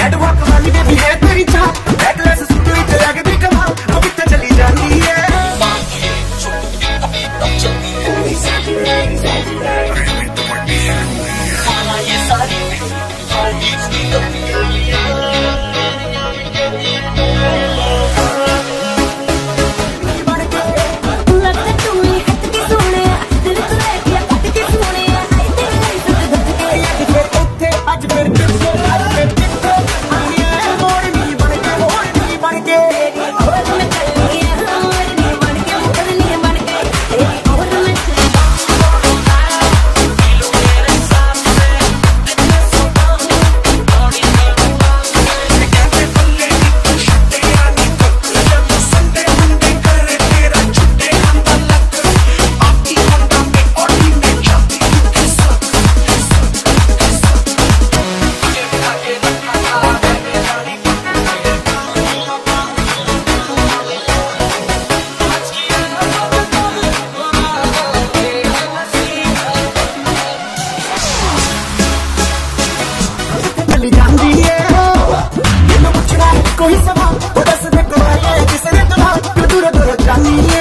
Catwalk वाली baby है तेरी चाह, नेकलेस सूट विच लगदी कमाल, वो कित्थे चली जांदी है। कोई सवाल वो दस दे को आया किसने तो दूर दूर जानी है।